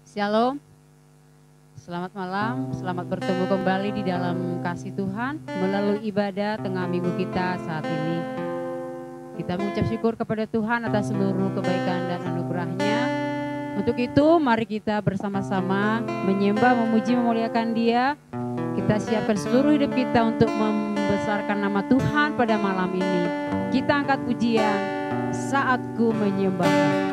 Shalom, selamat malam, selamat bertemu kembali di dalam kasih Tuhan melalui ibadah tengah minggu kita saat ini. Kita mengucap syukur kepada Tuhan atas seluruh kebaikan dan anugerah-Nya. Untuk itu mari kita bersama-sama menyembah, memuji, memuliakan Dia. Kita siapkan seluruh hidup kita untuk membesarkan nama Tuhan pada malam ini. Kita angkat pujian Saat Ku Menyembah.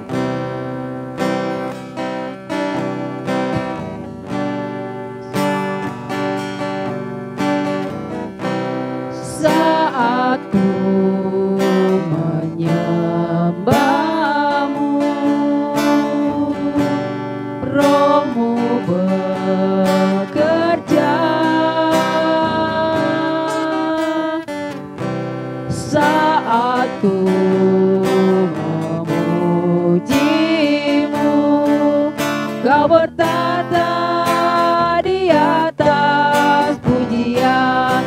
Saat ku menyembah-Mu, Roh-Mu bekerja. Saat ku memuji-Mu, Kau bertata di atas pujian.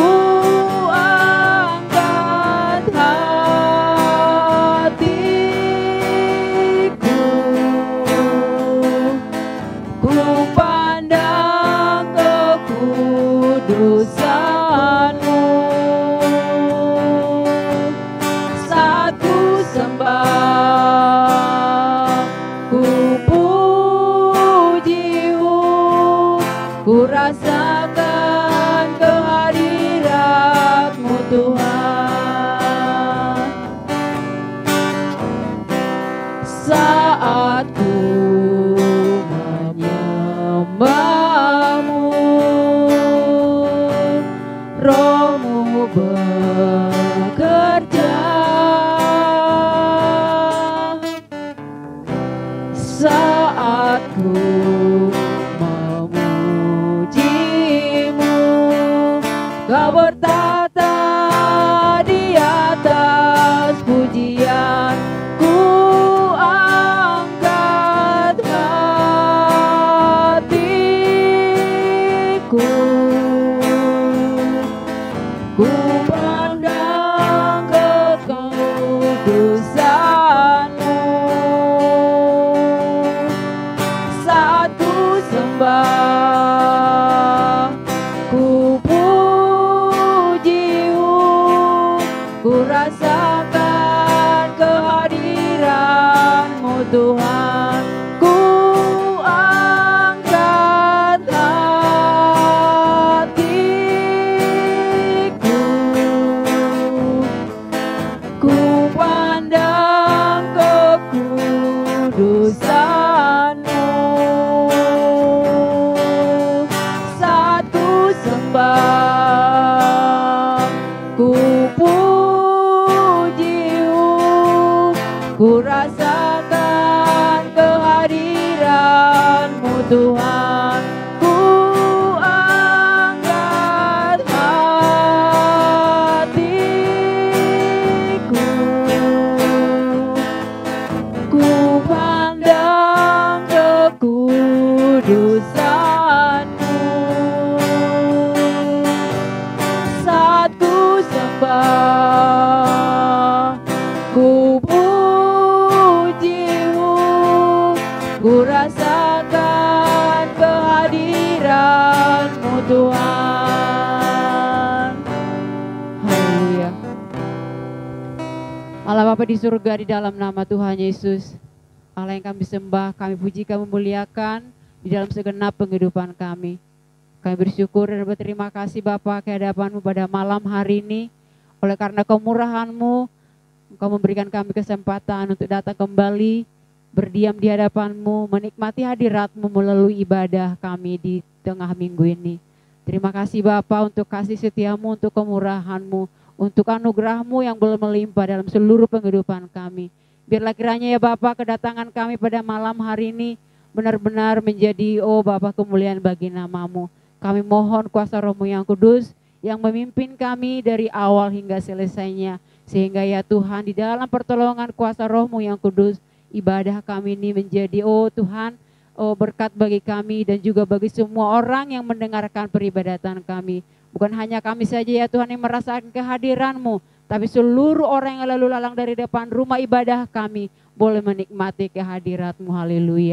Rasakan kehadirat-Mu Tuhan. Saat ku menyembah-Mu, Roh-Mu bekerja. Saat ku Kau bertata di atas pujian, ku angkat hatiku, ku pandang kekudusan-Mu. Saat ku sembah, ku ku rasakan kehadiran-Mu Tuhan. Ku angkat hatiku, ku pandang kekudusan-Mu. Saat ku sembah, ku ku rasakan kehadiran-Mu Tuhan. Ku angkat hatiku, ku pandang kekudusan-Mu. Saat ku sembah, ku ku rasakan kehadiran-Mu Tuhan. Haleluya. Allah Bapa di surga, di dalam nama Tuhan Yesus, Allah yang kami sembah, kami puji, kami muliakan di dalam segenap penghidupan kami. Kami bersyukur dan berterima kasih Bapa ke hadapan-Mu pada malam hari ini. Oleh karena kemurahan-Mu, Engkau memberikan kami kesempatan untuk datang kembali, berdiam di hadapan-Mu, menikmati hadirat-Mu melalui ibadah kami di tengah minggu ini. Terima kasih Bapa untuk kasih setia-Mu, untuk kemurahan-Mu, untuk anugerah-Mu yang belum melimpah dalam seluruh penghidupan kami. Biarlah kiranya ya Bapa, kedatangan kami pada malam hari ini benar-benar menjadi Bapa kemuliaan bagi nama-Mu. Kami mohon kuasa Roh-Mu yang kudus yang memimpin kami dari awal hingga selesainya. Sehingga ya Tuhan, di dalam pertolongan kuasa Roh-Mu yang kudus, ibadah kami ini menjadi Tuhan, berkat bagi kami dan juga bagi semua orang yang mendengarkan peribadatan kami. Bukan hanya kami saja ya Tuhan yang merasakan kehadiran-Mu, tapi seluruh orang yang lalu lalang dari depan rumah ibadah kami boleh menikmati kehadirat-Mu. Haleluya.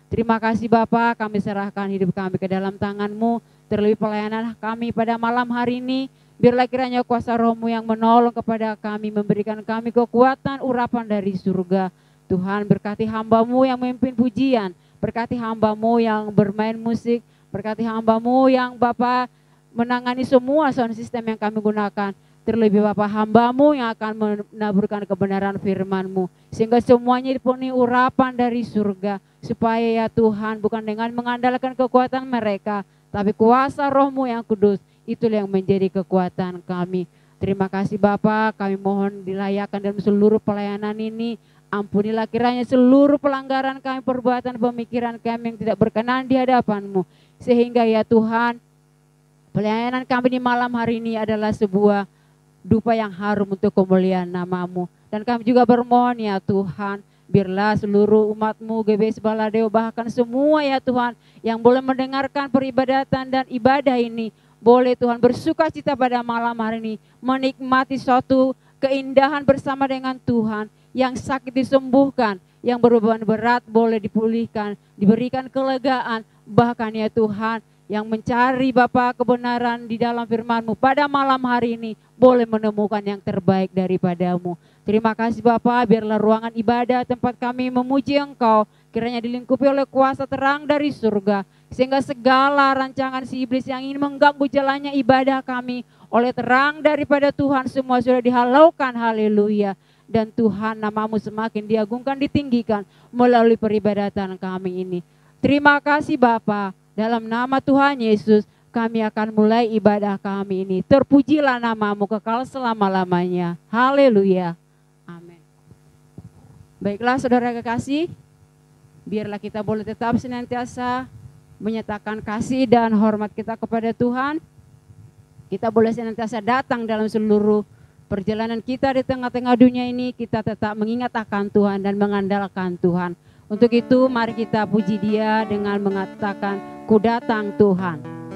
Terima kasih Bapa, kami serahkan hidup kami ke dalam tangan-Mu, terlebih pelayanan kami pada malam hari ini. Biarlah kiranya kuasa Roh-Mu yang menolong kepada kami, memberikan kami kekuatan urapan dari surga. Tuhan berkati hamba-Mu yang memimpin pujian, berkati hamba-Mu yang bermain musik, berkati hamba-Mu yang Bapa menangani semua sound system yang kami gunakan. Terlebih Bapa hamba-Mu yang akan menaburkan kebenaran firman-Mu. Sehingga semuanya dipenuhi urapan dari surga. Supaya ya Tuhan bukan dengan mengandalkan kekuatan mereka. Tapi kuasa Roh-Mu yang kudus. Itulah yang menjadi kekuatan kami. Terima kasih Bapa, kami mohon dilayakkan dalam seluruh pelayanan ini. Ampunilah kiranya seluruh pelanggaran kami, perbuatan, pemikiran kami yang tidak berkenan di hadapan-Mu. Sehingga ya Tuhan, pelayanan kami di malam hari ini adalah sebuah dupa yang harum untuk kemuliaan nama-Mu. Dan kami juga bermohon ya Tuhan, biarlah seluruh umat-Mu, GBS Baladeo, bahkan semua ya Tuhan, yang boleh mendengarkan peribadatan dan ibadah ini, boleh Tuhan bersuka cita pada malam hari ini, menikmati suatu keindahan bersama dengan Tuhan, yang sakit disembuhkan, yang berbeban berat boleh dipulihkan, diberikan kelegaan, bahkan ya Tuhan, yang mencari Bapa kebenaran di dalam firman-Mu pada malam hari ini boleh menemukan yang terbaik daripada-Mu. Terima kasih Bapa, biarlah ruangan ibadah tempat kami memuji Engkau kiranya dilingkupi oleh kuasa terang dari surga, sehingga segala rancangan si iblis yang ingin mengganggu jalannya ibadah kami oleh terang daripada Tuhan semua sudah dihalaukan. Haleluya. Dan Tuhan, nama-Mu semakin diagungkan, ditinggikan melalui peribadatan kami ini. Terima kasih Bapa. Dalam nama Tuhan Yesus, kami akan mulai ibadah kami ini. Terpujilah nama-Mu kekal selama-lamanya. Haleluya. Amin. Baiklah saudara kekasih, biarlah kita boleh tetap senantiasa menyatakan kasih dan hormat kita kepada Tuhan. Kita boleh senantiasa datang dalam seluruh perjalanan kita di tengah-tengah dunia ini, kita tetap mengingat akan Tuhan dan mengandalkan Tuhan. Untuk itu mari kita puji Dia dengan mengatakan, Ku datang Tuhan.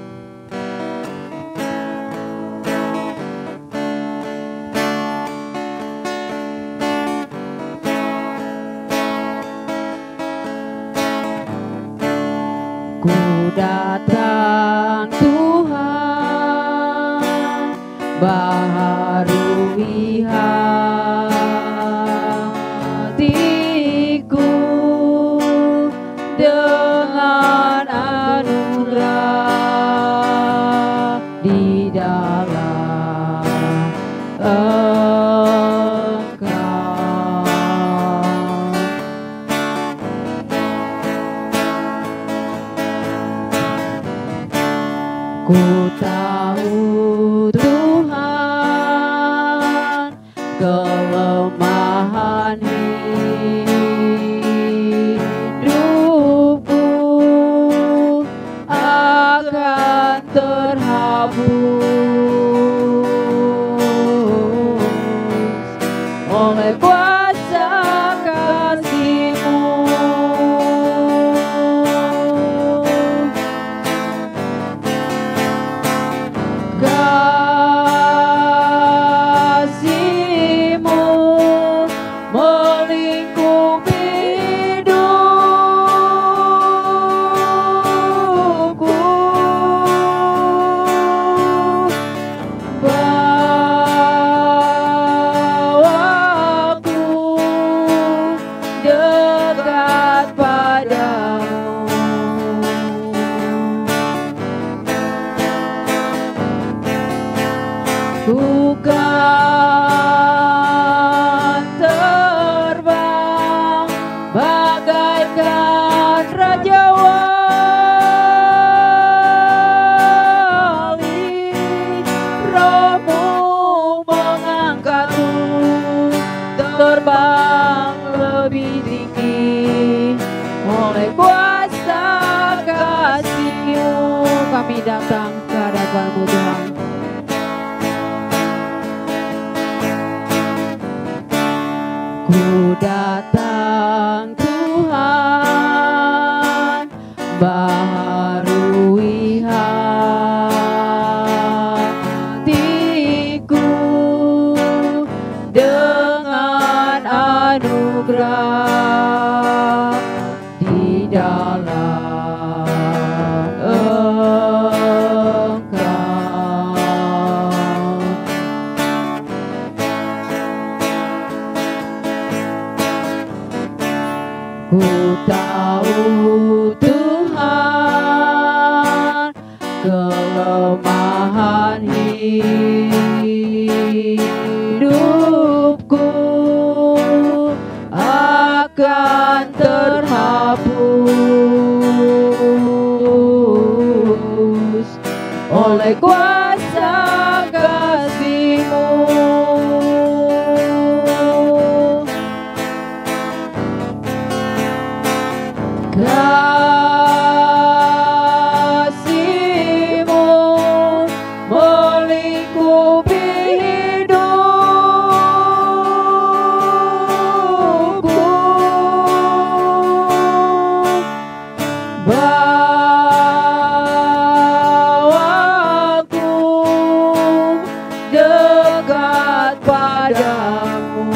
Ku datang Tuhan, baharui hatiku dengan anugerah di dalam Engkau. Ku tahu Tuhan kelemahan hidupku akan terhapus oleh kuasa kasih-Mu. Kasih-Mu melingkupi hidupku, bawaku dekat padamu. Ku kan terbang bagaikan Raja Wali, Roh-Mu mengangkatku terbang lebih tinggi oleh kuasa kasih-Mu. Kami datang ke hadapan-Mu Tuhan. Ku datang Tuhan, baharui hatiku dengan anugerah di dalam Ku tahu Tuhan kelemahan hidupku akan terhapus oleh kuasa kasih-Mu. Kasih-Mu melingkupi hidupku, bawaku dekat padamu.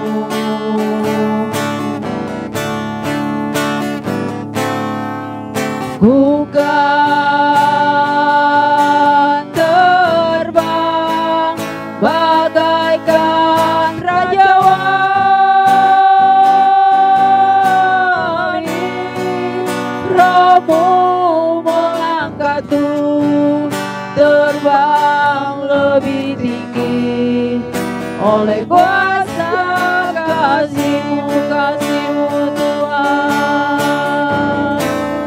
Ku kan terbang bagaikan rajawali, Roh-Mu mengangkatku terbang lebih tinggi oleh kuasa kasih-Mu, kasih-Mu Tuhan.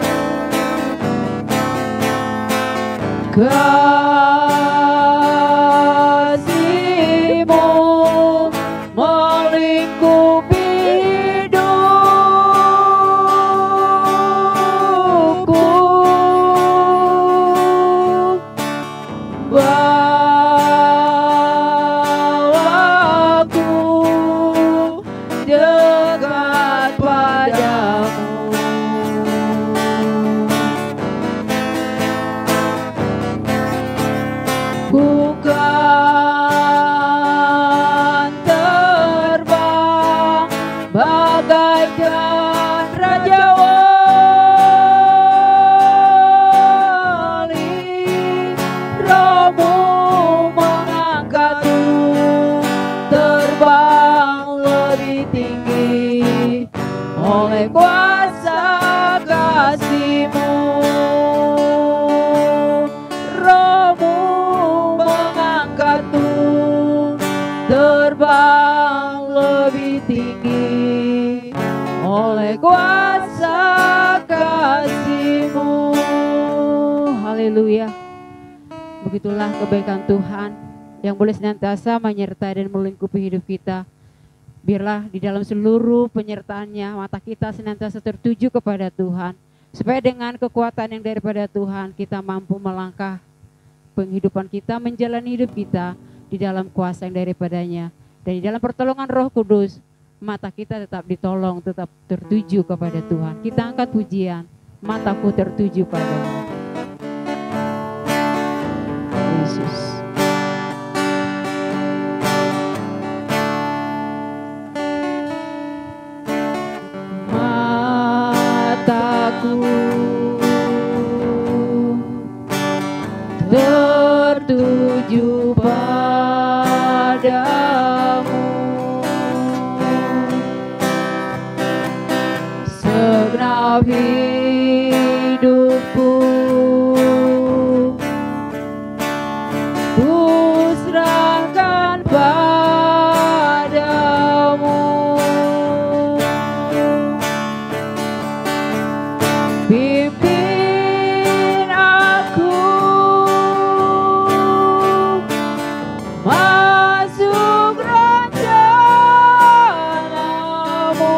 Kasih-Mu melingkupi hidupku, bawaku dekat padamu. Ku kan terbang bagaikan rajawali, Roh-Mu mengangkatku terbang lebih tinggi oleh kuasa kasih-Mu. Roh-Mu mengangkatku terbang lebih tinggi oleh kuasa kasih-Mu. Haleluya. Begitulah kebaikan Tuhan yang boleh senantiasa menyertai dan melingkupi hidup kita. Biarlah di dalam seluruh penyertaannya mata kita senantiasa tertuju kepada Tuhan, supaya dengan kekuatan yang daripada Tuhan kita mampu melangkah penghidupan kita, menjalani hidup kita di dalam kuasa yang daripadanya. Dan di dalam pertolongan Roh Kudus, mata kita tetap ditolong, tetap tertuju kepada Tuhan. Kita angkat pujian, mataku tertuju padamu. Yesus. Mataku tertuju padamu, segenap hidupku ku serahkan padamu. Pimpin aku masuk rencana-Mu,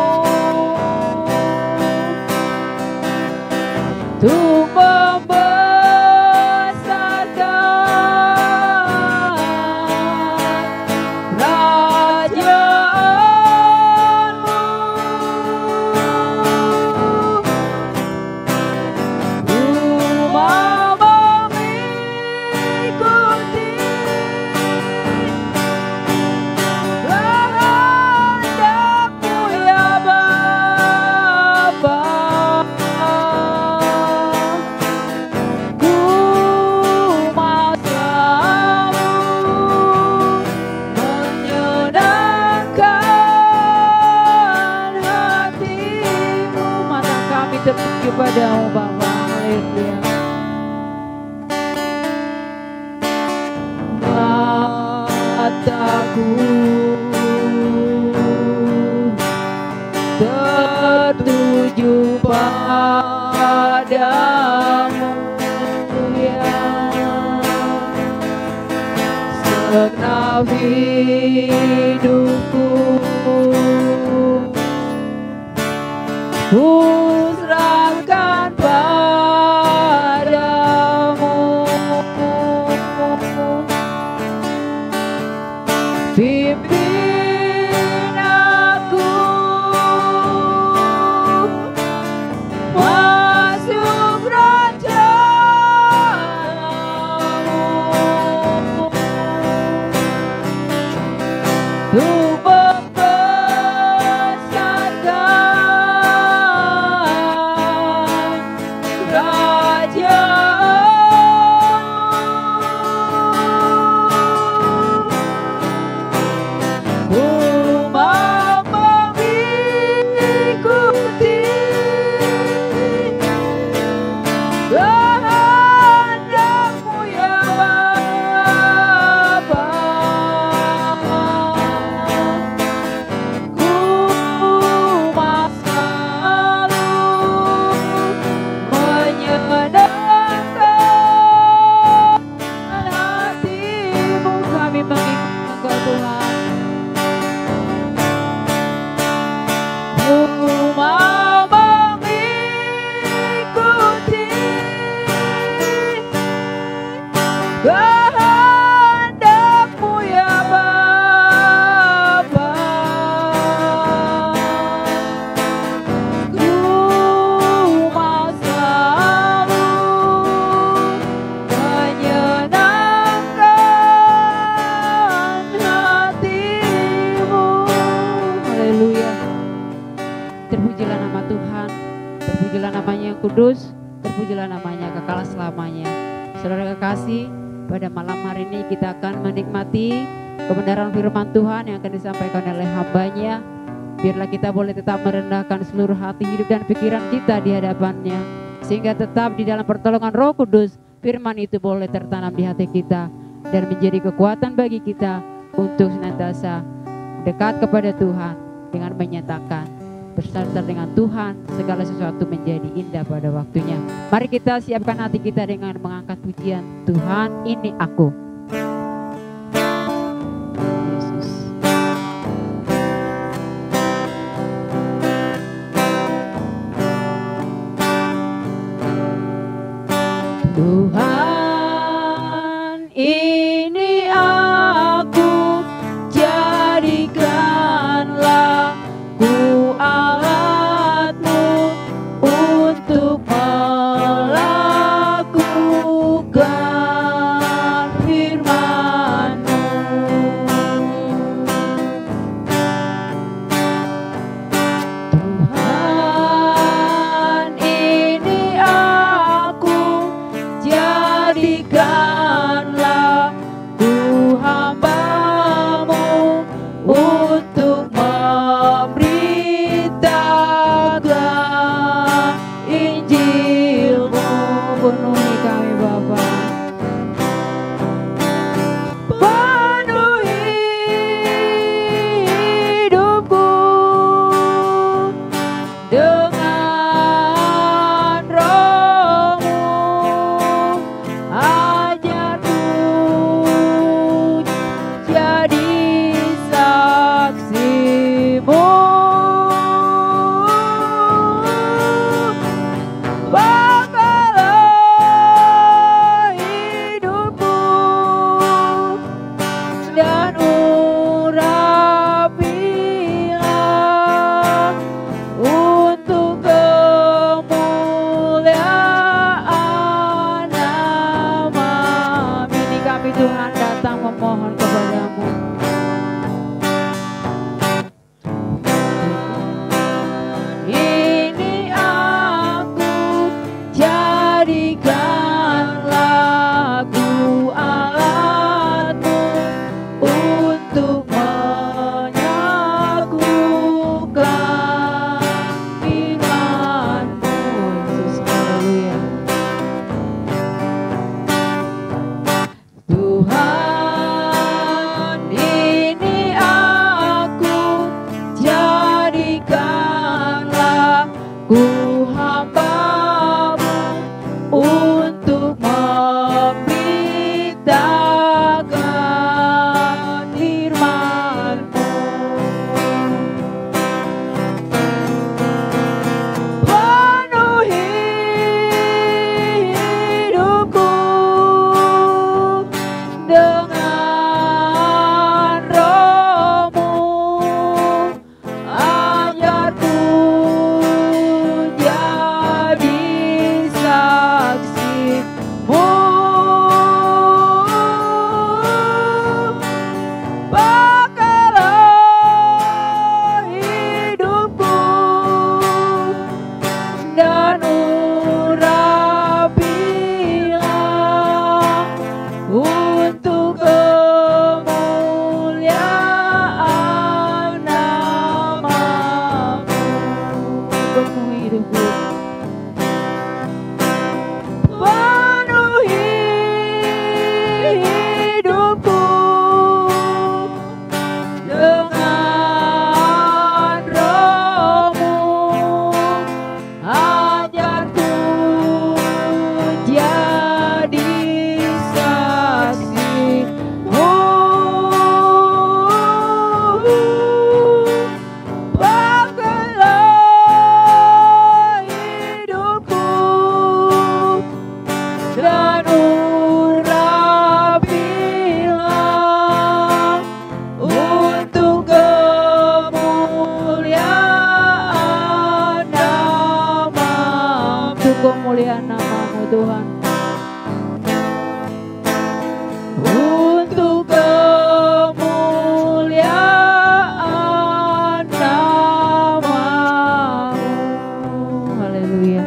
untuk membesarkan kerajaan-Mu. Ku mau mengikuti kehendak-Mu ya Bapa. terpuji padamu Bapa. Haleluya. Mataku tertuju padamu ya, segenap hidupku ku serahkan padamu. Pimpin aku masuk raja-Mu, untuk membesarkan kerajaan-Mu. Ku mau mengikuti kehendak-Mu ya Bapa. Ku mau selalu menyenangkan hati-Mu. Kami mengikuti Engkau Tuhan. Ku mau mengikuti kehendak-Mu ya Bapa. Ku mau selalu menyenangkan hati-Mu. Haleluya. Terpujilah nama Tuhan, terpujilah namanya yang kudus, terpujilah namanya kekal selamanya. Saudara kekasih, pada malam hari ini kita akan menikmati kebenaran firman Tuhan yang akan disampaikan oleh hamba-Nya. Biarlah kita boleh tetap merendahkan seluruh hati, hidup dan pikiran kita di hadapan-Nya, sehingga tetap di dalam pertolongan Roh Kudus, firman itu boleh tertanam di hati kita dan menjadi kekuatan bagi kita untuk senantiasa dekat kepada Tuhan dengan menyatakan bersandar dengan Tuhan, segala sesuatu menjadi indah pada waktunya. Mari kita siapkan hati kita dengan mengangkat pujian, Tuhan ini aku. Yesus. Tuhan ini aku, jadikanlah ku alat-Mu untuk melakukan firman-Mu. Tuhan ini aku, jadikanlah kemuliaan nama-Mu Tuhan. Untuk kemuliaan nama-Mu. Haleluya.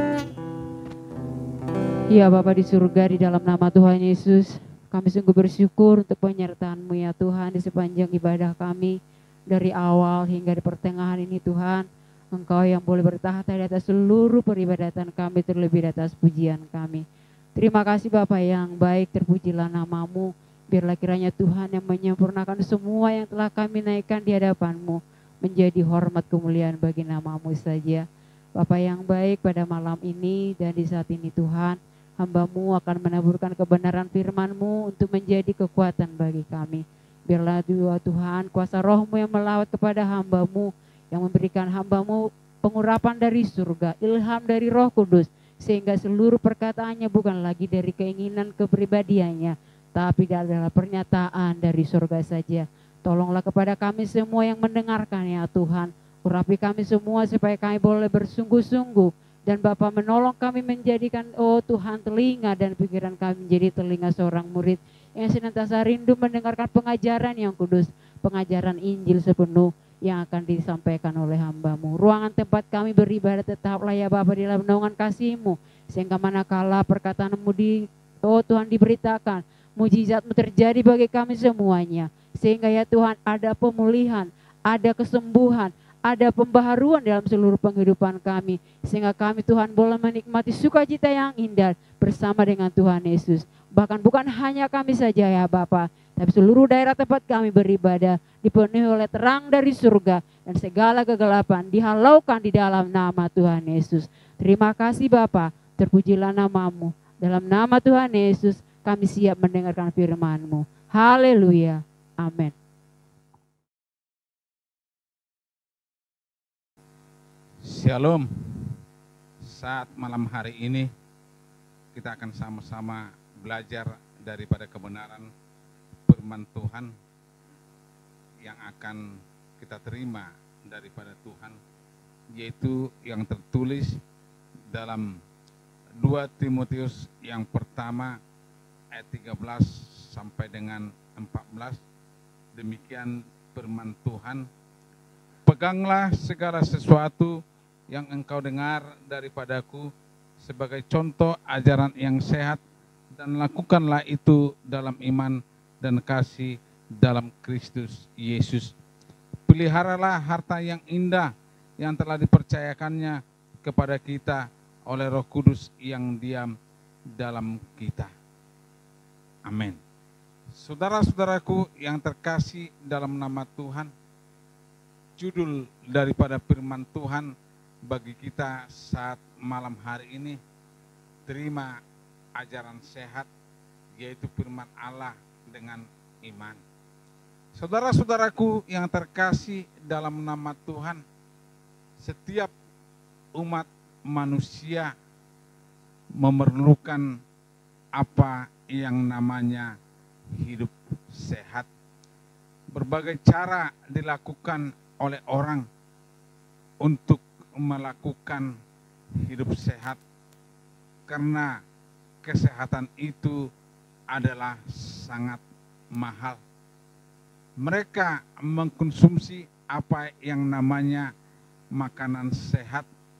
Ya Bapa di surga, di dalam nama Tuhan Yesus, kami sungguh bersyukur untuk penyertaan-Mu ya Tuhan di sepanjang ibadah kami. Dari awal hingga di pertengahan ini Tuhan, Engkau yang boleh bertahta di atas seluruh peribadatan kami, terlebih di atas pujian kami. Terima kasih Bapa yang baik, terpujilah nama-Mu. Biarlah kiranya Tuhan yang menyempurnakan semua yang telah kami naikkan di hadapan-Mu, menjadi hormat kemuliaan bagi nama-Mu saja. Bapa yang baik, pada malam ini dan di saat ini Tuhan, hamba-Mu akan menaburkan kebenaran firman-Mu untuk menjadi kekuatan bagi kami. Biarlah Tuhan, kuasa Roh-Mu yang melawat kepada hamba-Mu, yang memberikan hamba-Mu pengurapan dari surga, ilham dari Roh Kudus, sehingga seluruh perkataannya bukan lagi dari keinginan kepribadiannya, tapi adalah pernyataan dari surga saja. Tolonglah kepada kami semua yang mendengarkan ya Tuhan, urapi kami semua supaya kami boleh bersungguh-sungguh, dan Bapa menolong kami menjadikan, oh Tuhan, telinga dan pikiran kami menjadi telinga seorang murid yang senantiasa rindu mendengarkan pengajaran yang kudus, pengajaran Injil sepenuh yang akan disampaikan oleh hamba-Mu. Ruangan tempat kami beribadah tetaplah ya Bapa di dalam naungan kasih-Mu, sehingga manakala perkataan-Mu oh Tuhan diberitakan, mujizat-Mu terjadi bagi kami semuanya, sehingga ya Tuhan ada pemulihan, ada kesembuhan, ada pembaharuan dalam seluruh penghidupan kami, sehingga kami Tuhan boleh menikmati sukacita yang indah bersama dengan Tuhan Yesus. Bahkan bukan hanya kami saja ya Bapa, tapi seluruh daerah tempat kami beribadah dipenuhi oleh terang dari surga, dan segala kegelapan dihalaukan di dalam nama Tuhan Yesus. Terima kasih Bapa, terpujilah nama-Mu. Dalam nama Tuhan Yesus kami siap mendengarkan firman-Mu. Haleluya. Amin. Shalom. Saat malam hari ini kita akan sama-sama belajar daripada kebenaran firman Tuhan yang akan kita terima daripada Tuhan, yaitu yang tertulis dalam 2 Timotius yang pertama ayat 13 sampai dengan 14. Demikian firman Tuhan. Peganglah segala sesuatu yang engkau dengar daripadaku sebagai contoh ajaran yang sehat, dan lakukanlah itu dalam iman dan kasih dalam Kristus Yesus. Peliharalah harta yang indah yang telah dipercayakannya kepada kita oleh Roh Kudus yang diam dalam kita. Amin. Saudara-saudaraku yang terkasih dalam nama Tuhan, judul daripada firman Tuhan bagi kita saat malam hari ini, terima ajaran sehat, yaitu firman Allah dengan iman. Saudara-saudaraku yang terkasih dalam nama Tuhan, setiap umat manusia memerlukan apa yang namanya hidup sehat. Berbagai cara dilakukan oleh orang untuk melakukan hidup sehat, karena kesehatan itu adalah sangat mahal. Mereka mengkonsumsi apa yang namanya makanan sehat,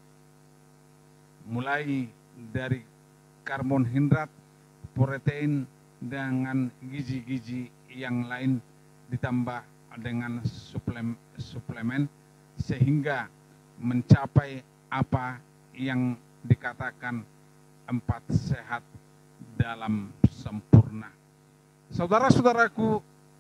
mulai dari karbohidrat, protein, dengan gizi-gizi yang lain, ditambah dengan suplemen sehingga mencapai apa yang dikatakan 4 sehat dalam sempurna. Saudara-saudaraku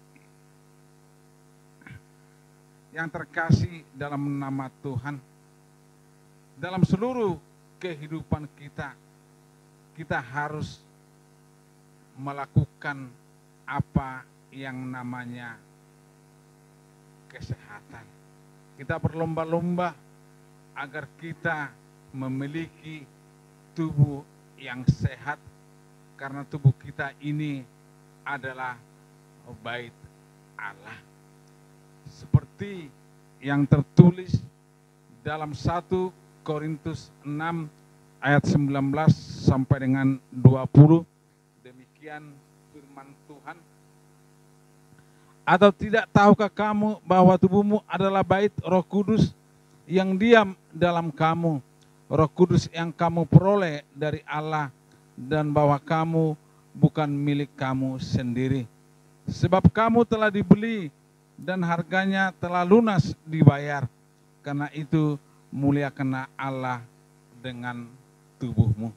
yang terkasih dalam nama Tuhan, dalam seluruh kehidupan kita, kita harus melakukan apa yang namanya kesehatan. Kita berlomba-lomba agar kita memiliki tubuh yang sehat, karena tubuh kita ini adalah bait Allah. Seperti yang tertulis dalam 1 Korintus 6 ayat 19 sampai dengan 20. Demikian firman Tuhan. Atau tidak tahukah kamu bahwa tubuhmu adalah bait Roh Kudus yang diam dalam kamu, Roh Kudus yang kamu peroleh dari Allah, dan bahwa kamu bukan milik kamu sendiri. Sebab kamu telah dibeli dan harganya telah lunas dibayar. Karena itu muliakanlah Allah dengan tubuhmu.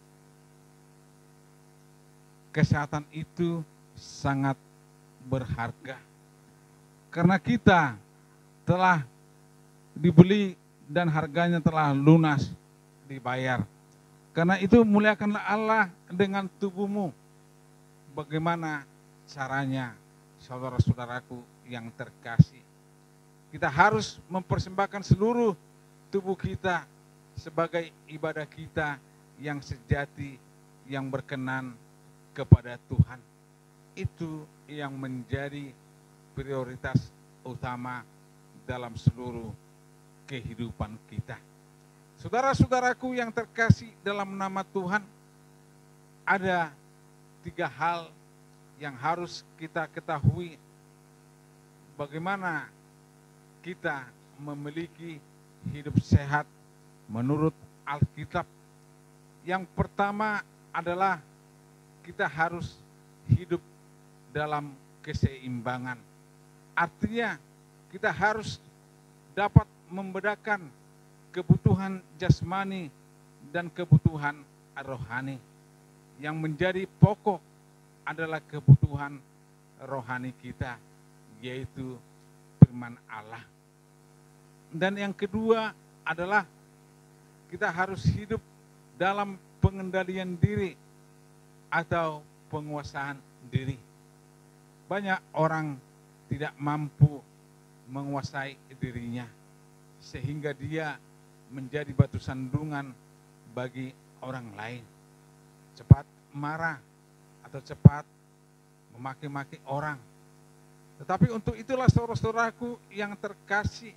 Kesehatan itu sangat berharga. Karena kita telah dibeli dan harganya telah lunas dibayar. Karena itu muliakanlah Allah dengan tubuhmu. Bagaimana caranya, saudara-saudaraku yang terkasih? Kita harus mempersembahkan seluruh tubuh kita sebagai ibadah kita yang sejati, yang berkenan kepada Tuhan. Itu yang menjadi prioritas utama dalam seluruh kehidupan kita. Saudara-saudaraku yang terkasih dalam nama Tuhan, ada 3 hal yang harus kita ketahui bagaimana kita memiliki hidup sehat menurut Alkitab. Yang pertama adalah kita harus hidup dalam keseimbangan. Artinya kita harus dapat membedakan kebutuhan jasmani dan kebutuhan rohani. Yang menjadi pokok adalah kebutuhan rohani kita, yaitu firman Allah. Dan yang kedua adalah kita harus hidup dalam pengendalian diri atau penguasaan diri. Banyak orang tidak mampu menguasai dirinya, sehingga dia menjadi batu sandungan bagi orang lain. Cepat marah atau cepat memaki-maki orang. Tetapi untuk itulah saudara-saudaraku yang terkasih,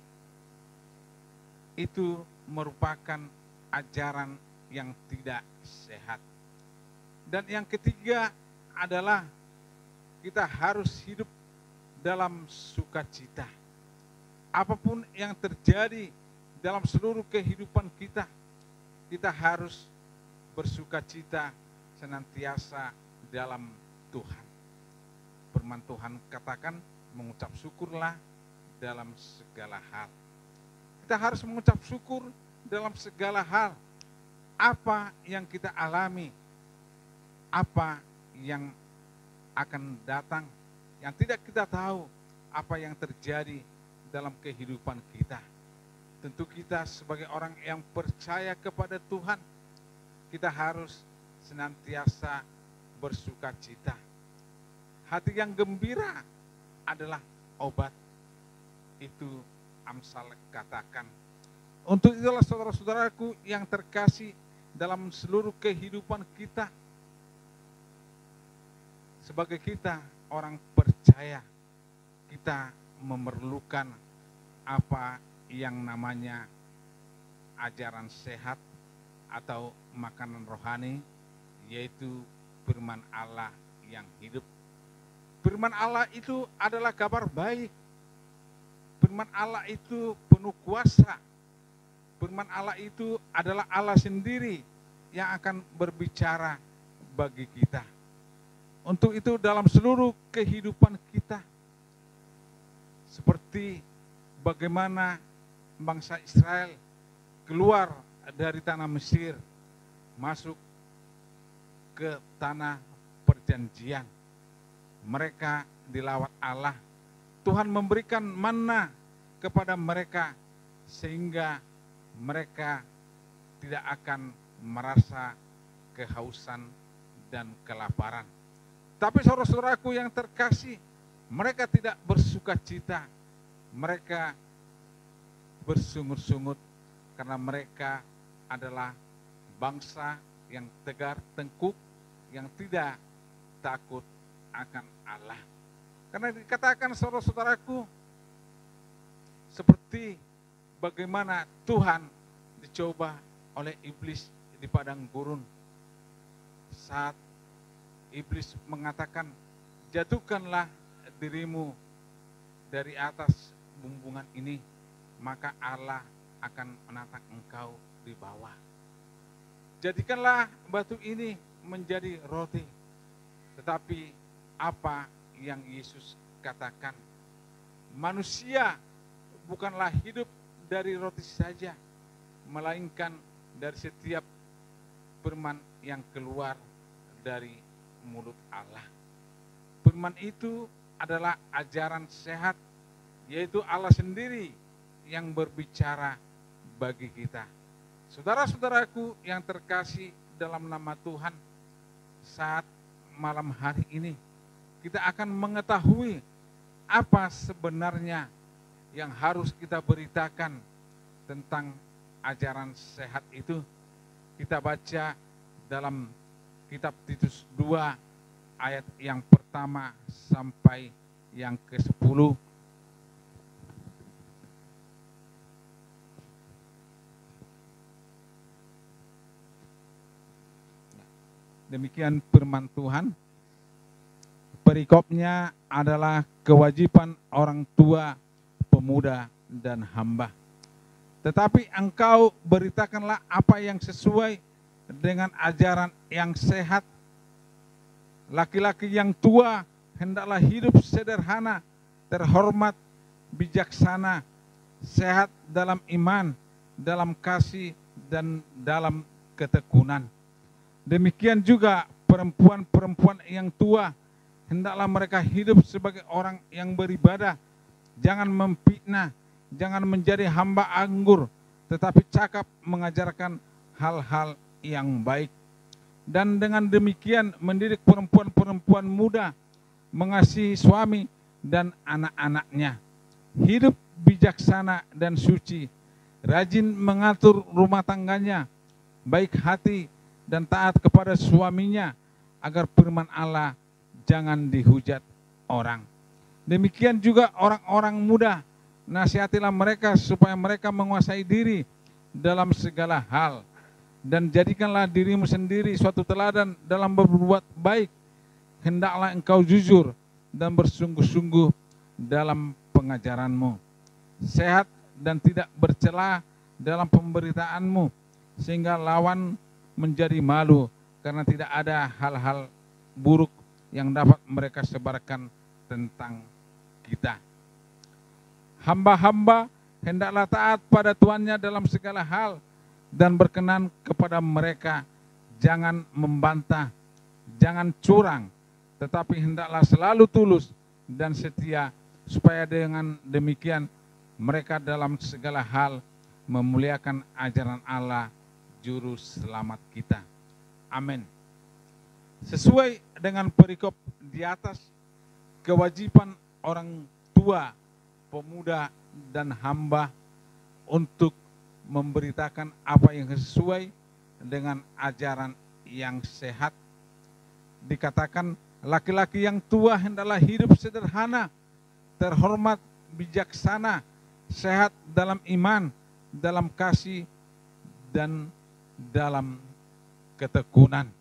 itu merupakan ajaran yang tidak sehat. Dan yang ketiga adalah kita harus hidup dalam sukacita. Apapun yang terjadi dalam seluruh kehidupan kita, kita harus bersukacita senantiasa dalam Tuhan. Firman Tuhan katakan, mengucap syukurlah dalam segala hal. Kita harus mengucap syukur dalam segala hal. Apa yang kita alami, apa yang akan datang, yang tidak kita tahu apa yang terjadi dalam kehidupan kita. Tentu kita sebagai orang yang percaya kepada Tuhan, kita harus senantiasa bersukacita. Hati yang gembira adalah obat. Itu Amsal katakan. Untuk itulah saudara-saudaraku yang terkasih dalam seluruh kehidupan kita, sebagai kita orang percaya, kita memerlukan apa yang namanya ajaran sehat atau makanan rohani, yaitu firman Allah yang hidup. Firman Allah itu adalah kabar baik. Firman Allah itu penuh kuasa. Firman Allah itu adalah Allah sendiri yang akan berbicara bagi kita. Untuk itu dalam seluruh kehidupan kita, seperti bagaimana bangsa Israel keluar dari tanah Mesir, masuk ke tanah perjanjian. Mereka dilawat Allah. Tuhan memberikan manna kepada mereka sehingga mereka tidak akan merasa kehausan dan kelaparan. Tapi saudara-saudaraku yang terkasih, mereka tidak bersukacita. Mereka bersungut-sungut karena mereka adalah bangsa yang tegar tengkuk, yang tidak takut akan Allah. Karena dikatakan saudara-saudaraku, seperti bagaimana Tuhan dicoba oleh iblis di padang gurun saat iblis mengatakan, jatuhkanlah dirimu dari atas bumbungan ini, maka Allah akan menatang engkau di bawah. Jadikanlah batu ini menjadi roti. Tetapi apa yang Yesus katakan? Manusia bukanlah hidup dari roti saja, melainkan dari setiap firman yang keluar dari mulut Allah. Firman itu adalah ajaran sehat, yaitu Allah sendiri yang berbicara bagi kita. Saudara-saudaraku yang terkasih dalam nama Tuhan, saat malam hari ini kita akan mengetahui apa sebenarnya yang harus kita beritakan tentang ajaran sehat itu. Kita baca dalam kitab Titus 2 ayat yang pertama sampai yang ke-10. Demikian firman Tuhan. Perikopnya adalah kewajiban orang tua, pemuda, dan hamba. Tetapi engkau beritakanlah apa yang sesuai dengan ajaran yang sehat. Laki-laki yang tua hendaklah hidup sederhana, terhormat, bijaksana, sehat dalam iman, dalam kasih, dan dalam ketekunan. Demikian juga perempuan-perempuan yang tua, hendaklah mereka hidup sebagai orang yang beribadah. Jangan memfitnah, jangan menjadi hamba anggur, tetapi cakap mengajarkan hal-hal yang baik. Dan dengan demikian mendidik perempuan-perempuan muda mengasihi suami dan anak-anaknya. Hidup bijaksana dan suci, rajin mengatur rumah tangganya, baik hati dan taat kepada suaminya, agar firman Allah jangan dihujat orang. Demikian juga orang-orang muda, nasihatilah mereka supaya mereka menguasai diri dalam segala hal. Dan jadikanlah dirimu sendiri suatu teladan dalam berbuat baik. Hendaklah engkau jujur dan bersungguh-sungguh dalam pengajaranmu. Sehat dan tidak bercela dalam pemberitaanmu, sehingga lawan menjadi malu karena tidak ada hal-hal buruk yang dapat mereka sebarkan tentang kita. Hamba-hamba hendaklah taat pada tuannya dalam segala hal dan berkenan kepada mereka. Jangan membantah, jangan curang, tetapi hendaklah selalu tulus dan setia, supaya dengan demikian mereka dalam segala hal memuliakan ajaran Allah, Juru Selamat kita. Amin. Sesuai dengan perikop di atas, kewajiban orang tua, pemuda, dan hamba untuk memberitakan apa yang sesuai dengan ajaran yang sehat. Dikatakan laki-laki yang tua hendaklah hidup sederhana, terhormat, bijaksana, sehat dalam iman, dalam kasih, dan dalam ketekunan.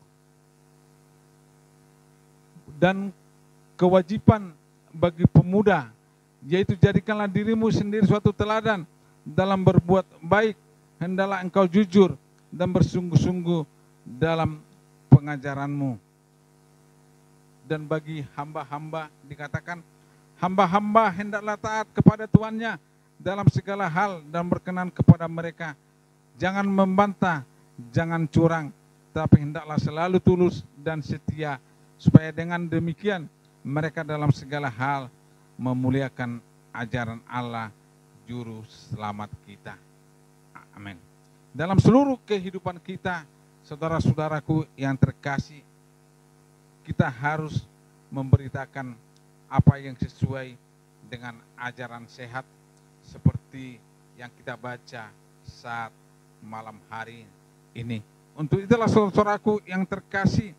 Dan kewajiban bagi pemuda, yaitu jadikanlah dirimu sendiri suatu teladan dalam berbuat baik. Hendaklah engkau jujur dan bersungguh-sungguh dalam pengajaranmu. Dan bagi hamba-hamba dikatakan, hamba-hamba hendaklah taat kepada tuannya dalam segala hal dan berkenan kepada mereka. Jangan membantah, jangan curang, tapi hendaklah selalu tulus dan setia, supaya dengan demikian mereka dalam segala hal memuliakan ajaran Allah, Juru Selamat kita. Amin. Dalam seluruh kehidupan kita, saudara-saudaraku yang terkasih, kita harus memberitakan apa yang sesuai dengan ajaran sehat, seperti yang kita baca saat malam hari ini. Untuk itulah saudara-saudaraku yang terkasih,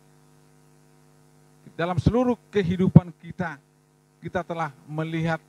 dalam seluruh kehidupan kita, kita telah melihat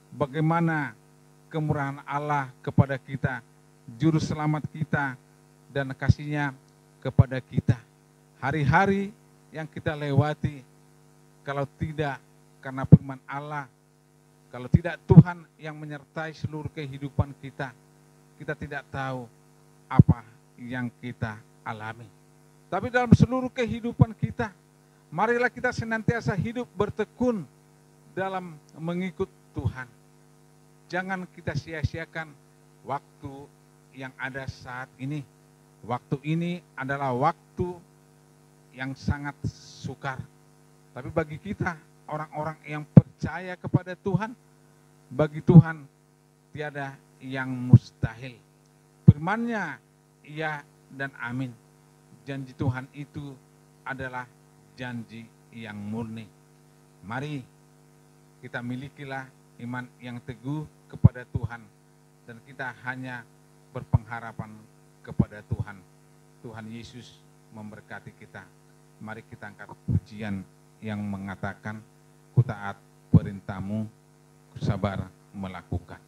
bagaimana kemurahan Allah kepada kita, Juru Selamat kita, dan kasih-Nya kepada kita. Hari-hari yang kita lewati, kalau tidak karena firman Allah, kalau tidak Tuhan yang menyertai seluruh kehidupan kita, kita tidak tahu apa yang kita alami. Tapi dalam seluruh kehidupan kita, marilah kita senantiasa hidup bertekun dalam mengikut Tuhan. Jangan kita sia-siakan waktu yang ada saat ini. Waktu ini adalah waktu yang sangat sukar. Tapi bagi kita, orang-orang yang percaya kepada Tuhan, bagi Tuhan tiada yang mustahil. Firman-Nya ya dan amin. Janji Tuhan itu adalah janji yang murni. Mari kita milikilah iman yang teguh kepada Tuhan, dan kita hanya berpengharapan kepada Tuhan. Tuhan Yesus memberkati kita. Mari kita angkat pujian yang mengatakan, ku taat perintah-Mu, ku sabar melakukan.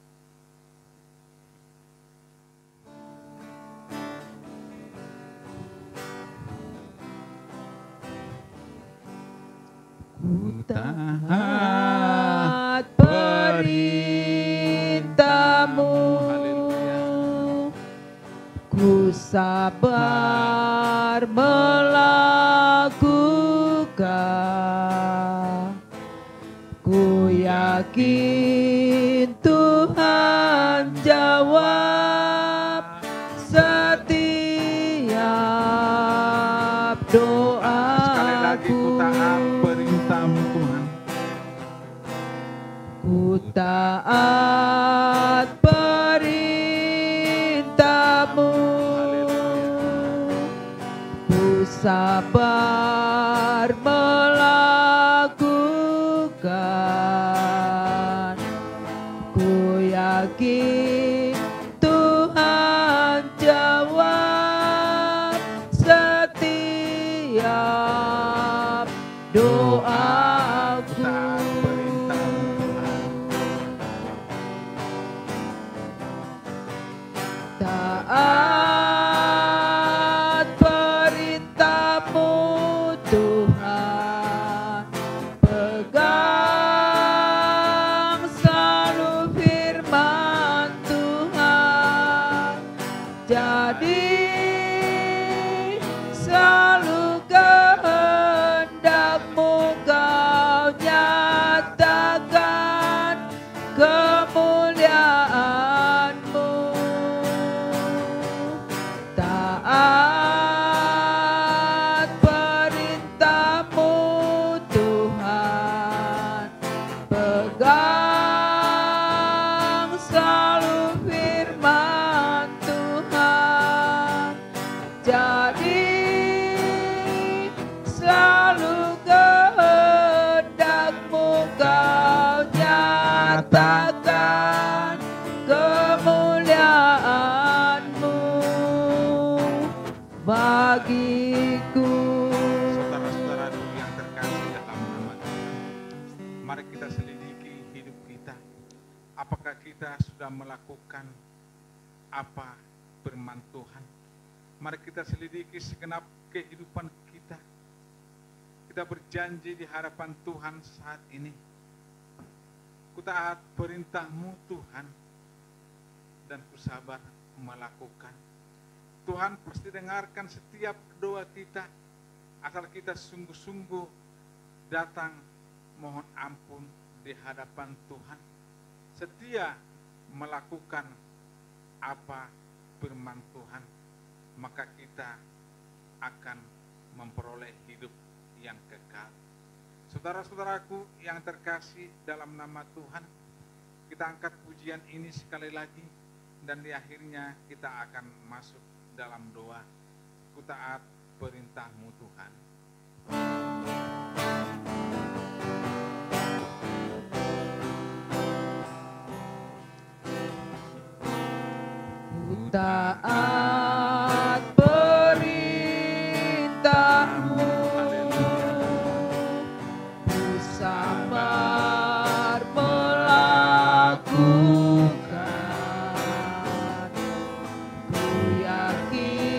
Ku taat perintah-Mu, ku sabar melakukan. Ku yakin Tuhan jawab setiap doa. Sekali lagi, ku taat perintah-Mu Tuhan. Ku taat perintah-Mu, ku sabar melakukan. Ku yakin Tuhan jawab setiap doaku. Taat perintah-Mu Tuhan, pegang selalu firman Tuhan, jadi selalu kehendak-Mu Kau nyatakan kemuliaan-Mu. Taat perintah-Mu Tuhan, pegang selalu firman Tuhan, jadi selalu kehendak-Mu Kau nyatakan kemuliaan-Mu bagiku. Saudara-saudaraku yang terkasih dalam nama Tuhan, mari kita selidiki hidup kita. Apakah kita sudah melakukan apa firman Tuhan? Mari kita selidiki segenap kehidupan kita. Kita berjanji di hadapan Tuhan saat ini, ku taat perintah-Mu Tuhan, dan ku sabar melakukan. Tuhan pasti dengarkan setiap doa kita, asal kita sungguh-sungguh datang mohon ampun di hadapan Tuhan, setia melakukan apa firman Tuhan, maka kita akan memperoleh hidup yang kekal. Saudara-saudaraku yang terkasih dalam nama Tuhan, kita angkat pujian ini sekali lagi, dan di akhirnya kita akan masuk dalam doa. Ku taat perintah-Mu Tuhan. Ku taat perintah-Mu, ku sabar melakukan. Ku yakin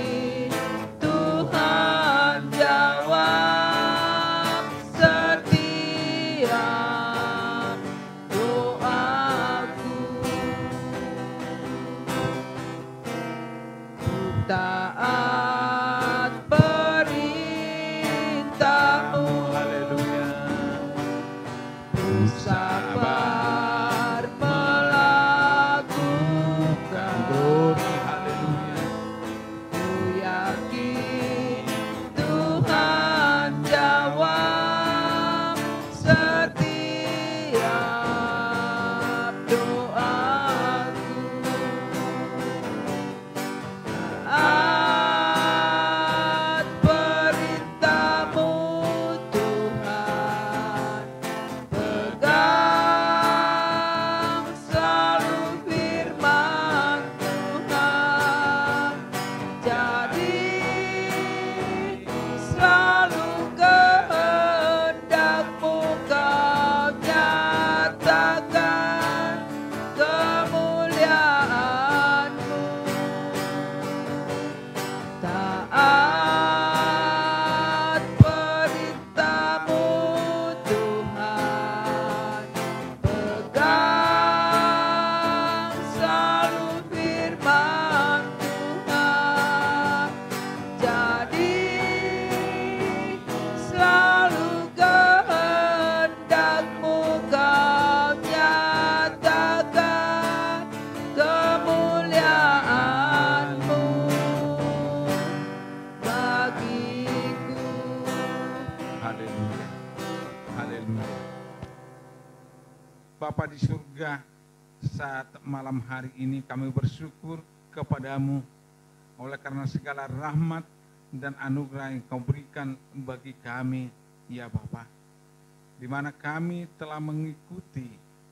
Bapa di surga, saat malam hari ini kami bersyukur kepadamu oleh karena segala rahmat dan anugerah yang kau berikan bagi kami, ya Bapa, di mana kami telah mengikuti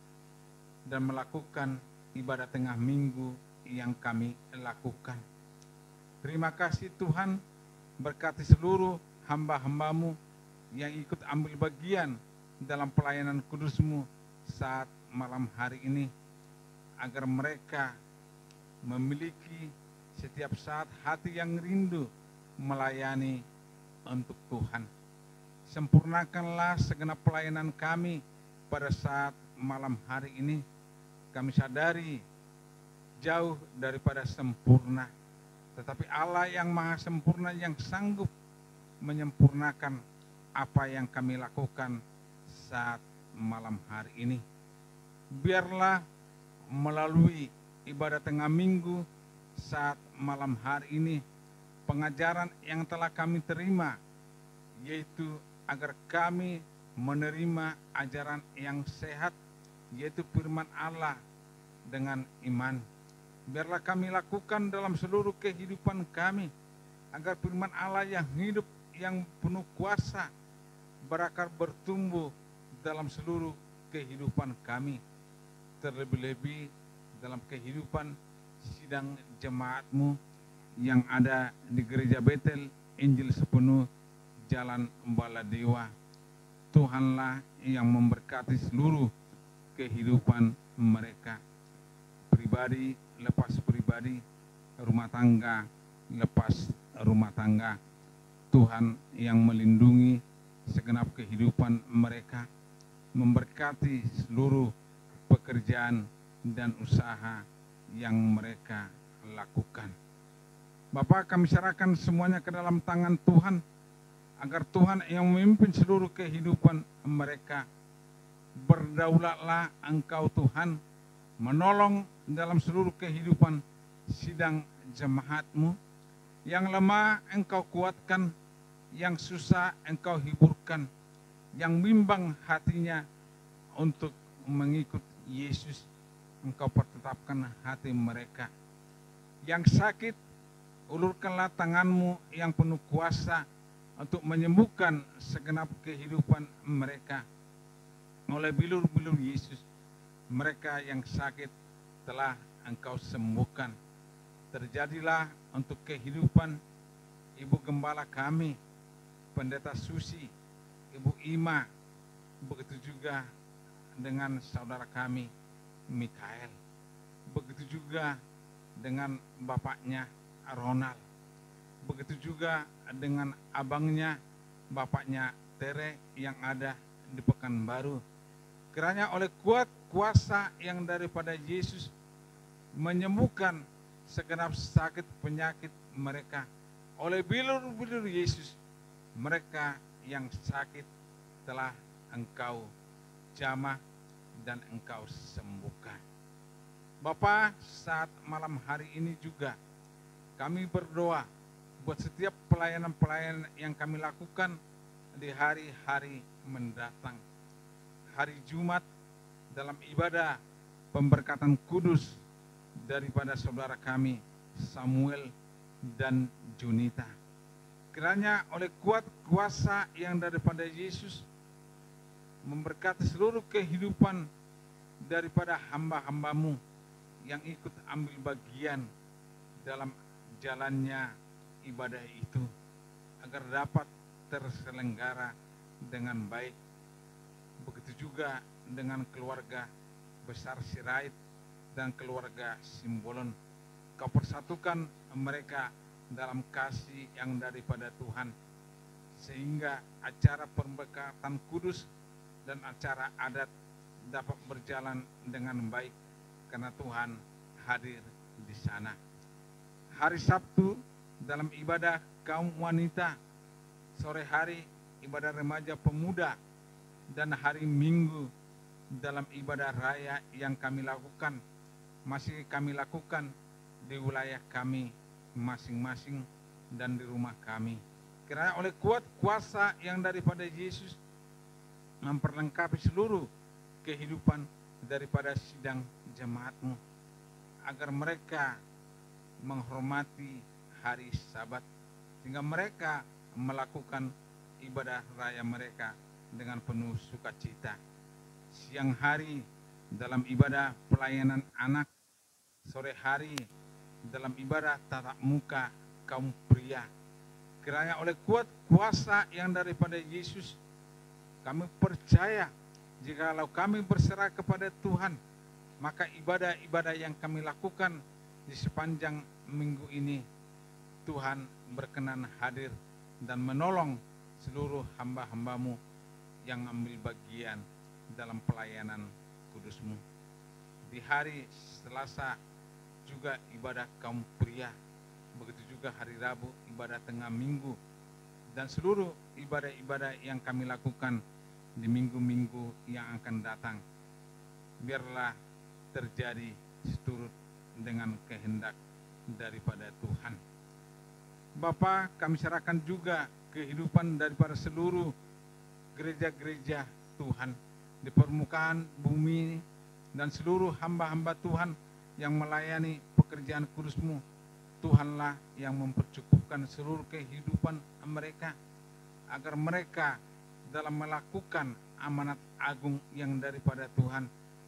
dan melakukan ibadah tengah minggu yang kami lakukan. Terima kasih Tuhan, berkati seluruh hamba-hambamu yang ikut ambil bagian dalam pelayanan kudus-Mu saat malam hari ini, agar mereka memiliki setiap saat hati yang rindu melayani untuk Tuhan. Sempurnakanlah segenap pelayanan kami pada saat malam hari ini. Kami sadari jauh daripada sempurna, tetapi Allah yang maha sempurna yang sanggup menyempurnakan apa yang kami lakukan saat malam hari ini. Biarlah melalui ibadah tengah minggu saat malam hari ini, pengajaran yang telah kami terima, yaitu agar kami menerima ajaran yang sehat, yaitu firman Allah dengan iman. Biarlah kami lakukan dalam seluruh kehidupan kami, agar firman Allah yang hidup, yang penuh kuasa, berakar bertumbuh dalam seluruh kehidupan kami, terlebih-lebih dalam kehidupan sidang jemaat-Mu yang ada di Gereja Betel Injil Sepenuh Jalan Baladewa. Tuhanlah yang memberkati seluruh kehidupan mereka, pribadi lepas pribadi, rumah tangga lepas rumah tangga. Tuhan yang melindungi segenap kehidupan mereka, memberkati seluruh pekerjaan dan usaha yang mereka lakukan. Bapa, kami serahkan semuanya ke dalam tangan Tuhan, agar Tuhan yang memimpin seluruh kehidupan mereka. Berdaulatlah Engkau Tuhan, menolong dalam seluruh kehidupan sidang jemaat-Mu. Yang lemah Engkau kuatkan, yang susah Engkau hiburkan, yang bimbang hatinya untuk mengikut Yesus, Engkau pertetapkan hati mereka. Yang sakit, ulurkanlah tangan-Mu yang penuh kuasa untuk menyembuhkan segenap kehidupan mereka. Oleh bilur-bilur Yesus, mereka yang sakit telah Engkau sembuhkan. Terjadilah untuk kehidupan Ibu Gembala kami, Pendeta Susi, Ibu Ima, begitu juga dengan saudara kami Mikael, begitu juga dengan bapaknya Ronald, begitu juga dengan abangnya, bapaknya Tere yang ada di Pekanbaru. Kiranya oleh kuat kuasa yang daripada Yesus menyembuhkan segenap sakit penyakit mereka. Oleh bilur-bilur Yesus, mereka yang sakit telah Engkau jamah dan Engkau sembuhkan. Bapa, saat malam hari ini juga kami berdoa buat setiap pelayanan-pelayanan yang kami lakukan di hari-hari mendatang. Hari Jumat dalam ibadah pemberkatan kudus daripada saudara kami Samuel dan Junita. Kiranya oleh kuat kuasa yang daripada Yesus memberkati seluruh kehidupan daripada hamba-hamba-Mu yang ikut ambil bagian dalam jalannya ibadah itu, agar dapat terselenggara dengan baik. Begitu juga dengan keluarga besar Sirait dan keluarga Simbolon. Kau persatukan mereka dalam kasih yang daripada Tuhan, sehingga acara pemberkatan kudus dan acara adat dapat berjalan dengan baik karena Tuhan hadir di sana. Hari Sabtu dalam ibadah kaum wanita, sore hari ibadah remaja pemuda, dan hari Minggu dalam ibadah raya yang kami lakukan, masih kami lakukan di wilayah kami masing-masing dan di rumah kami. Kiranya oleh kuat kuasa yang daripada Yesus memperlengkapi seluruh kehidupan daripada sidang jemaat-Mu, agar mereka menghormati hari Sabat, sehingga mereka melakukan ibadah raya mereka dengan penuh sukacita. Siang hari dalam ibadah pelayanan anak, sore hari dalam ibadah tatap muka kaum pria. Kiranya oleh kuat kuasa yang daripada Yesus, kami percaya jikalau kami berserah kepada Tuhan, maka ibadah-ibadah yang kami lakukan di sepanjang minggu ini, Tuhan berkenan hadir dan menolong seluruh hamba-hamba-Mu yang ambil bagian dalam pelayanan kudus-Mu. Di hari Selasa juga ibadah kaum pria, begitu juga hari Rabu ibadah tengah minggu, dan seluruh ibadah-ibadah yang kami lakukan di minggu-minggu yang akan datang. Biarlah terjadi seturut dengan kehendak daripada Tuhan. Bapa, kami serahkan juga kehidupan daripada seluruh gereja-gereja Tuhan di permukaan bumi ini, dan seluruh hamba-hamba Tuhan yang melayani pekerjaan kudus-Mu. Tuhanlah yang mempercukupkan seluruh kehidupan mereka, agar mereka dalam melakukan amanat agung yang daripada Tuhan,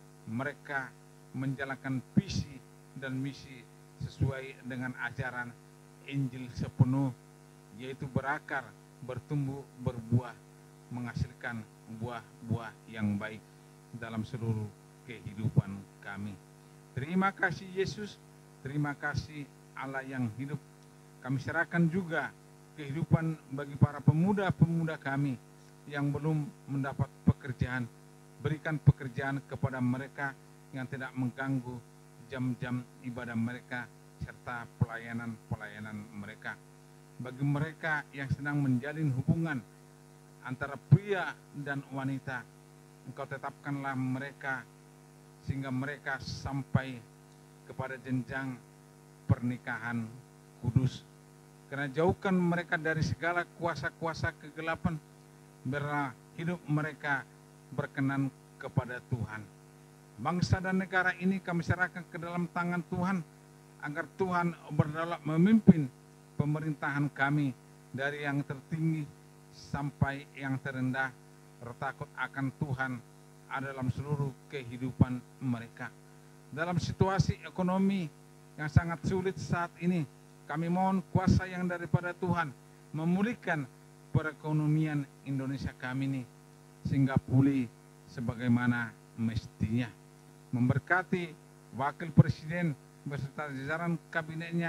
mereka menjalankan visi dan misi sesuai dengan ajaran Injil sepenuh, yaitu berakar, bertumbuh, berbuah, menghasilkan buah-buah yang baik dalam seluruh kehidupan kami. Terima kasih Yesus, terima kasih Allah yang hidup. Kami serahkan juga kehidupan bagi para pemuda-pemuda kami yang belum mendapat pekerjaan. Berikan pekerjaan kepada mereka yang tidak mengganggu jam-jam ibadah mereka serta pelayanan-pelayanan mereka. Bagi mereka yang sedang menjalin hubungan antara pria dan wanita, Engkau tetapkanlah mereka sehingga mereka sampai kepada jenjang pernikahan kudus. Karena jauhkan mereka dari segala kuasa-kuasa kegelapan, biarlah hidup mereka berkenan kepada Tuhan. Bangsa dan negara ini kami serahkan ke dalam tangan Tuhan, agar Tuhan berdaulat memimpin pemerintahan kami dari yang tertinggi sampai yang terendah. Bertakut akan Tuhan ada dalam seluruh kehidupan mereka. Dalam situasi ekonomi yang sangat sulit saat ini, kami mohon kuasa yang daripada Tuhan memulihkan perekonomian Indonesia kami ini, sehingga pulih sebagaimana mestinya. Memberkati Wakil Presiden beserta jajaran kabinetnya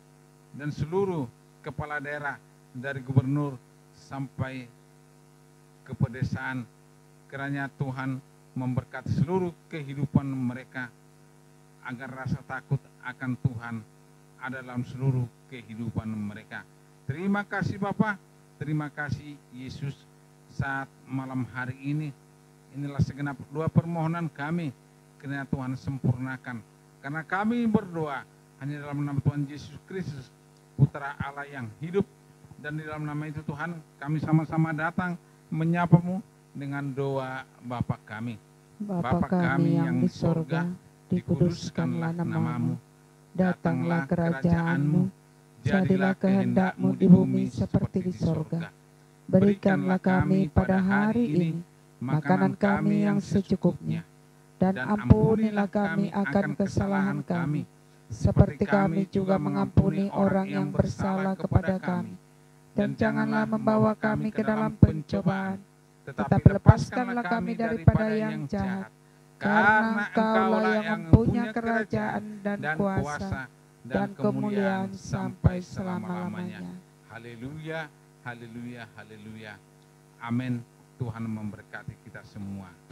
dan seluruh kepala daerah dari gubernur sampai ke pedesaan. Kiranya Tuhan memberkati seluruh kehidupan mereka, agar rasa takut akan Tuhan ada dalam seluruh kehidupan mereka. Terima kasih Bapa, terima kasih Yesus. Saat malam hari ini, inilah segenap doa permohonan kami, kiranya Tuhan sempurnakan. Karena kami berdoa hanya dalam nama Tuhan Yesus Kristus, Putra Allah yang hidup, dan di dalam nama itu Tuhan kami sama-sama datang menyapa-Mu dengan doa Bapa kami. Bapa kami yang di sorga, dikuduskanlah nama-Mu, datanglah kerajaan-Mu, jadilah kehendak-Mu di bumi seperti di sorga. Berikanlah kami pada hari ini makanan kami yang secukupnya, dan ampunilah kami akan kesalahan kami, seperti kami juga mengampuni orang yang bersalah kepada kami. Dan janganlah membawa kami ke dalam pencobaan, tetapi lepaskanlah kami daripada yang jahat. Karena Engkaulah yang mempunyai kerajaan dan kuasa dan kemuliaan sampai selama-lamanya. Haleluya, haleluya, haleluya. Amin. Tuhan memberkati kita semua.